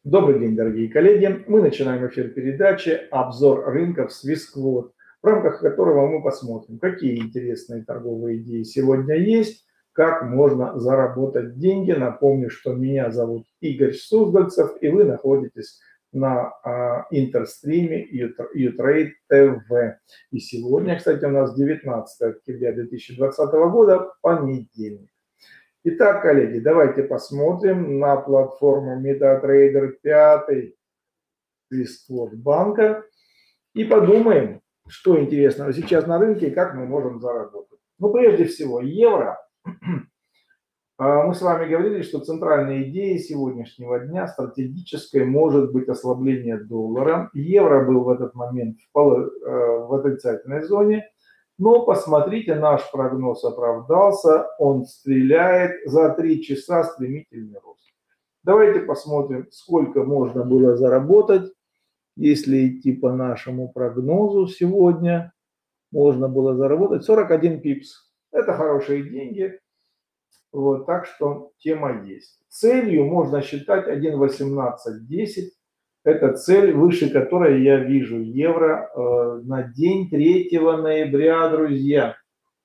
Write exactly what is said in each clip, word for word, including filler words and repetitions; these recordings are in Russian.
Добрый день, дорогие коллеги. Мы начинаем эфир передачи «Обзор рынков Swissquote», в рамках которого мы посмотрим, какие интересные торговые идеи сегодня есть, как можно заработать деньги. Напомню, что меня зовут Игорь Суздальцев, и вы находитесь на а, интерстриме Utrade тэ вэ. И сегодня, кстати, у нас девятнадцатое октября две тысячи двадцатого года, понедельник. Итак, коллеги, давайте посмотрим на платформу MetaTrader пять Swissquote банка и подумаем, что интересного сейчас на рынке и как мы можем заработать. Ну, прежде всего, евро. Мы с вами говорили, что центральной идеей сегодняшнего дня стратегической может быть ослабление доллара. Евро был в этот момент в отрицательной зоне. Но посмотрите, наш прогноз оправдался, он стреляет за три часа стремительный рост. Давайте посмотрим, сколько можно было заработать, если идти по нашему прогнозу сегодня. Можно было заработать сорок один пипс. Это хорошие деньги. Вот, так что тема есть. Целью можно считать один восемнадцать десять. Это цель, выше которой я вижу евро э, на день третьего ноября, друзья.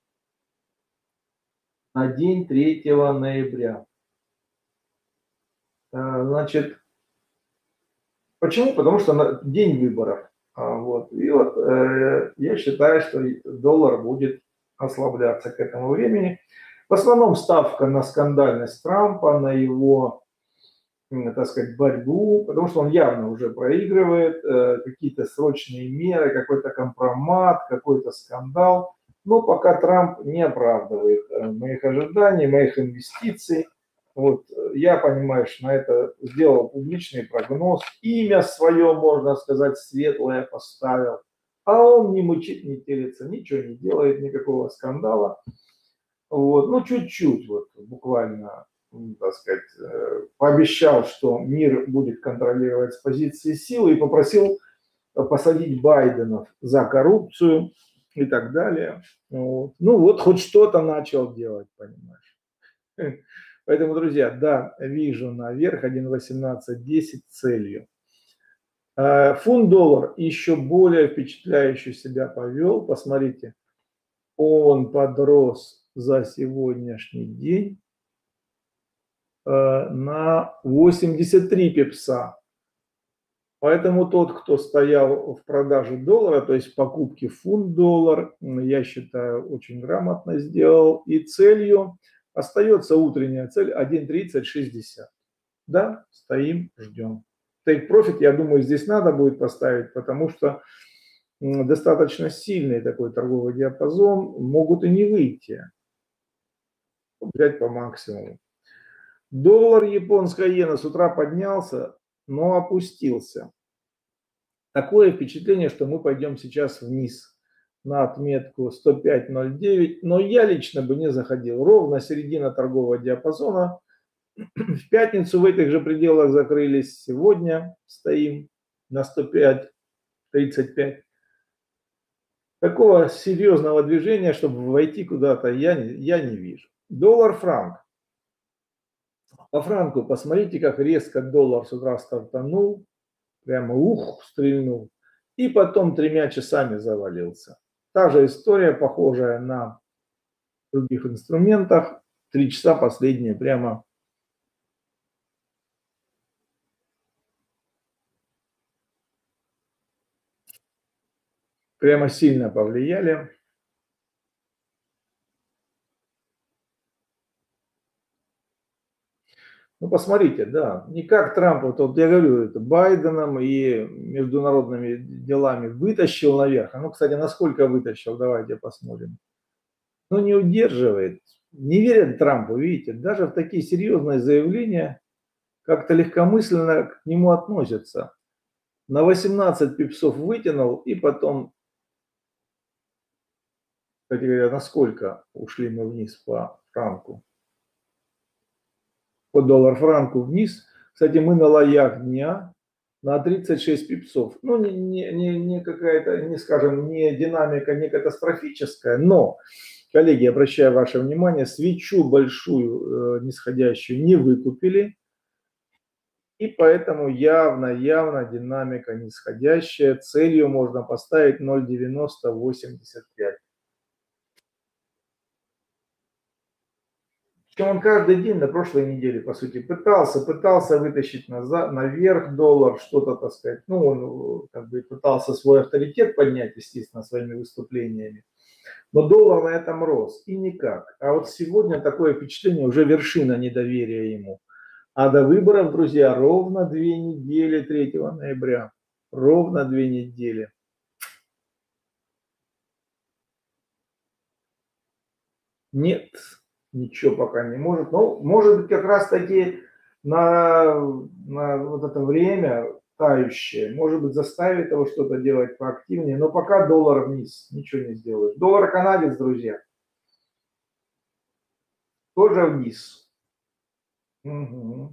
На день третьего ноября. Э, значит, почему? Потому что на день выборов. А, вот. И вот э, я считаю, что доллар будет ослабляться к этому времени. В основном ставка на скандальность Трампа, на его, так сказать, борьбу, потому что он явно уже проигрывает, э, какие-то срочные меры, какой-то компромат, какой-то скандал. Но пока Трамп не оправдывает э, моих ожиданий, моих инвестиций. Вот, я понимаю, что на это сделал публичный прогноз, имя свое, можно сказать, светлое поставил, а он не мычит, не телится, ничего не делает, никакого скандала. Вот, ну, чуть-чуть, вот, буквально, так сказать, пообещал, что мир будет контролировать с позиции силы, и попросил посадить Байдена за коррупцию и так далее. Вот. Ну вот, хоть что-то начал делать, понимаешь. Поэтому, друзья, да, вижу наверх один восемнадцать десять целью. Фунт-доллар еще более впечатляюще себя повел. Посмотрите, он подрос за сегодняшний день на восемьдесят три пипса. Поэтому тот, кто стоял в продаже доллара, то есть в покупке фунт-доллар, я считаю, очень грамотно сделал. И целью остается утренняя цель один тридцать шестьдесят. Да, стоим, ждем. Take profit, я думаю, здесь надо будет поставить, потому что достаточно сильный такой торговый диапазон, могут и не выйти. Взять по максимуму. Доллар, японская иена с утра поднялся, но опустился. Такое впечатление, что мы пойдем сейчас вниз на отметку сто пять ноль девять, но я лично бы не заходил. Ровно середина торгового диапазона. В пятницу в этих же пределах закрылись. Сегодня стоим на сто пять тридцать пять. Такого серьезного движения, чтобы войти куда-то, я не, я не вижу. Доллар-франк. По франку посмотрите, как резко доллар с утра стартанул. Прямо ух, стрельнул. И потом тремя часами завалился. Та же история, похожая на других инструментах. Три часа последние прямо прямо сильно повлияли. Ну, посмотрите, да, не как Трамп, вот, вот я говорю, это Байденом и международными делами вытащил наверх. Ну, кстати, насколько вытащил, давайте посмотрим. Ну, не удерживает. Не верят Трампу, видите, даже в такие серьезные заявления как-то легкомысленно к нему относятся. На восемнадцать пипсов вытянул, и потом, кстати говоря, насколько ушли мы вниз по франку. По доллар-франку вниз. Кстати, мы на лоях дня на тридцать шесть пипсов. Ну, не, не, не, не какая-то, не скажем, не динамика, не катастрофическая, но, коллеги, обращаю ваше внимание, свечу большую э, нисходящую не выкупили. И поэтому явно-явно динамика нисходящая. Целью можно поставить ноль девяносто восемьдесят пять. Он каждый день на прошлой неделе, по сути, пытался, пытался вытащить назад, наверх доллар, что-то, так сказать, ну, он как бы пытался свой авторитет поднять, естественно, своими выступлениями. Но доллар на этом рос, и никак. А вот сегодня такое впечатление, уже вершина недоверия ему. А до выборов, друзья, ровно две недели третьего ноября. Ровно две недели. Нет, ничего пока не может. Ну, может быть, как раз таки на, на вот это время тающее, может быть, заставит его что-то делать поактивнее, но пока доллар вниз, ничего не сделаешь. Доллар канадец, друзья, тоже вниз. Угу.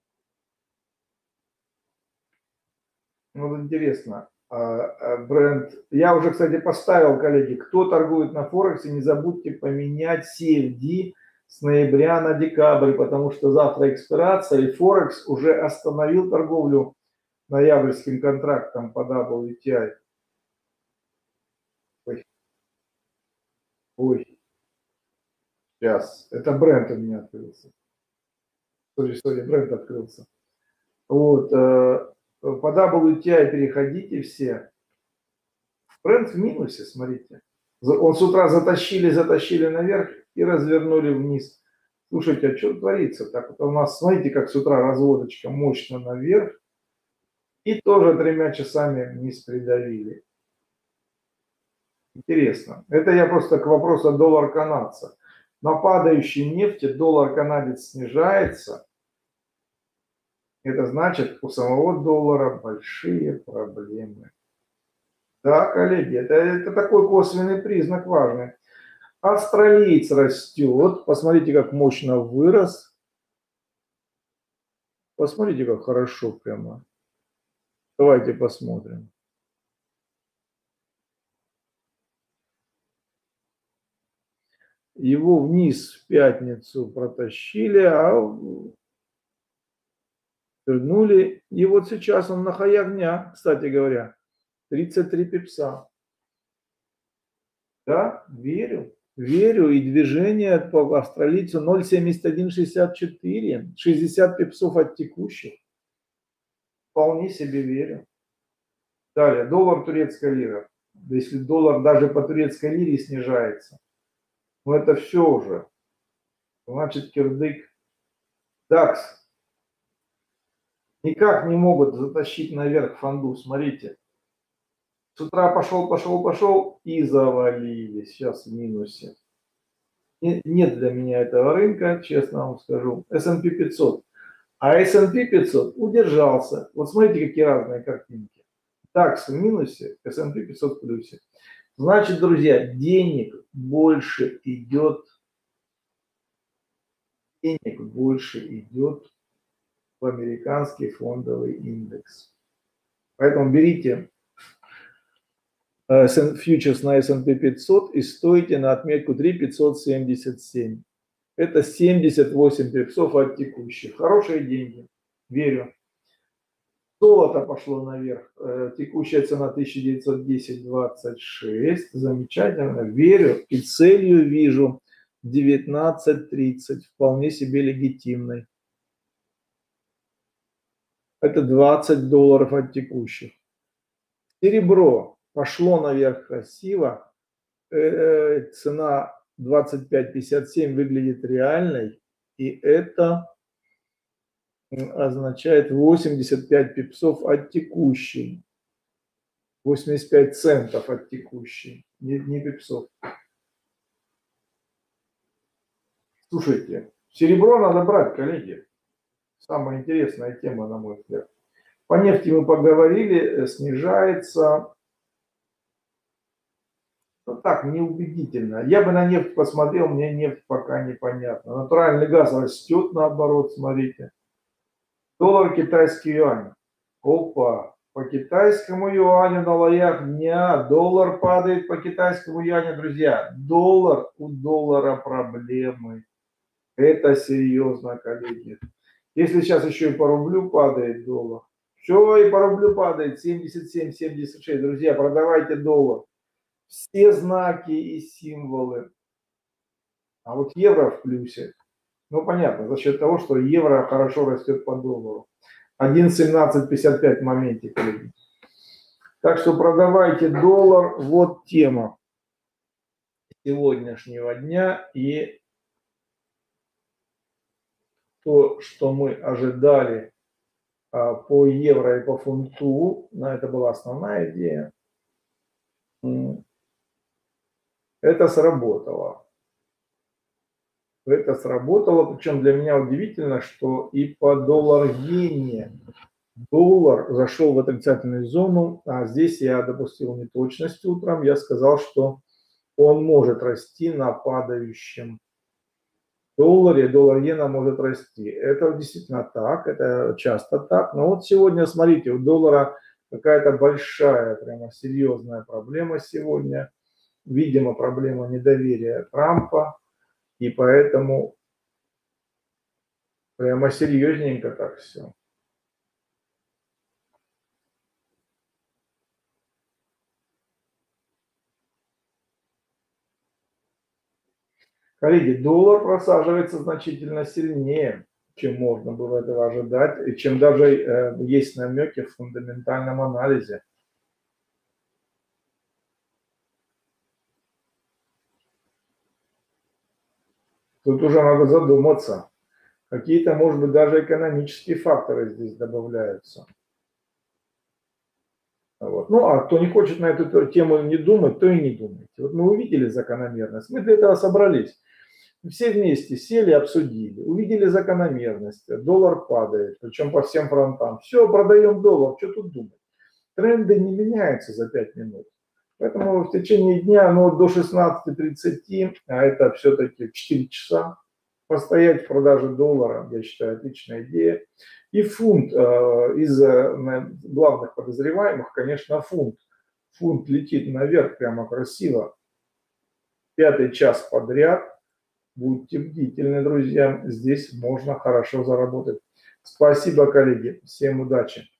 Ну, интересно. Бренд. Я уже, кстати, поставил, коллеги, кто торгует на Форексе, не забудьте поменять си эф ди с ноября на декабрь, потому что завтра экспирация, и Форекс уже остановил торговлю ноябрьским контрактом по дабл ю ти ай. Ой. Ой. Сейчас. Это бренд у меня открылся. Сори, сори, бренд открылся. Вот. По дабл ю ти ай переходите все. Бренд в минусе, смотрите. Он с утра затащили, затащили наверх и развернули вниз. Слушайте, а что творится? Так вот у нас, смотрите, как с утра разводочка мощно наверх. И тоже тремя часами вниз придавили. Интересно. Это я просто к вопросу доллар канадца. На падающей нефти доллар канадец снижается. Это значит, у самого доллара большие проблемы. Да, коллеги, это, это такой косвенный признак важный. Австралиец растет. Посмотрите, как мощно вырос. Посмотрите, как хорошо прямо. Давайте посмотрим. Его вниз в пятницу протащили, а вернули. И вот сейчас он на хаях дня, кстати говоря, тридцать три пипса. Да, верю. Верю, и движение по австралийцу ноль семьдесят один шестьдесят четыре, шестьдесят пипсов от текущих. Вполне себе верю. Далее, доллар, турецкая лира. Если доллар даже по турецкой лире снижается, ну это все уже. Значит, кирдык. дакс. Никак не могут затащить наверх фонду, смотрите. С утра пошел, пошел, пошел и завалились. Сейчас в минусе. Нет для меня этого рынка, честно вам скажу. эс энд пи пятьсот. А эс энд пи пятьсот удержался. Вот смотрите, какие разные картинки. дакс в минусе, эс энд пи пятьсот в плюсе. Значит, друзья, денег больше идет, денег больше идет в американский фондовый индекс. Поэтому берите фьючерс на эс энд пи пятьсот и стойте на отметку три тысячи пятьсот семьдесят семь. Это семьдесят восемь пипсов от текущих. Хорошие деньги. Верю. Золото пошло наверх. Текущая цена тысяча девятьсот десять двадцать шесть. Замечательно. Верю. И целью вижу девятнадцать тридцать. Вполне себе легитимной. Это двадцать долларов от текущих. Серебро пошло наверх красиво. Цена двадцать пять пятьдесят семь выглядит реальной. И это означает восемьдесят пять пипсов от текущей. восемьдесят пять центов от текущей. Не, не пипсов. Слушайте, серебро надо брать, коллеги. Самая интересная тема, на мой взгляд. По нефти мы поговорили, снижается. Ну, так, неубедительно. Я бы на нефть посмотрел, мне нефть пока непонятно. Натуральный газ растет, наоборот, смотрите. Доллар, китайский юань. Опа, по китайскому юаню на лоях дня. Доллар падает по китайскому юаню, друзья. Доллар, у доллара проблемы. Это серьезно, коллеги. Если сейчас еще и по рублю падает доллар, все, и по рублю падает семьдесят семь семьдесят шесть. Друзья, продавайте доллар. Все знаки и символы. А вот евро в плюсе. Ну, понятно, за счет того, что евро хорошо растет по доллару. один семнадцать пятьдесят пять в моменте, коллеги. Так что продавайте доллар. Вот тема сегодняшнего дня. И то, что мы ожидали а, по евро и по фунту, на это была основная идея, это сработало. Это сработало, причем для меня удивительно, что и по доллар-иене доллар зашел в отрицательную зону, а здесь я допустил неточность утром, я сказал, что он может расти на падающем долларе, доллар-иена может расти. Это действительно так, это часто так, но вот сегодня, смотрите, у доллара какая-то большая, прямо серьезная проблема сегодня, видимо, проблема недоверия Трампа, и поэтому прямо серьезненько так все. Коллеги, доллар просаживается значительно сильнее, чем можно было этого ожидать, и чем даже э, есть намеки в фундаментальном анализе. Тут уже надо задуматься. Какие-то, может быть, даже экономические факторы здесь добавляются. Вот. Ну, а кто не хочет на эту тему не думать, то и не думайте. Вот мы увидели закономерность, мы для этого собрались. Все вместе сели, обсудили, увидели закономерность, доллар падает, причем по всем фронтам. Все, продаем доллар, что тут думать? Тренды не меняются за пять минут. Поэтому в течение дня, ну, до шестнадцати тридцати, а это все-таки четыре часа, постоять в продаже доллара, я считаю, отличная идея. И фунт, э, из э, главных подозреваемых, конечно, фунт. Фунт летит наверх прямо красиво. Пятый час подряд. Будьте бдительны, друзья. Здесь можно хорошо заработать. Спасибо, коллеги. Всем удачи.